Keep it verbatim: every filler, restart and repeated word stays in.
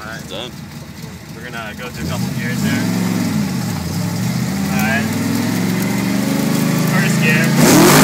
Alright. Done. We're gonna go through a couple gears here. Alright. First gear.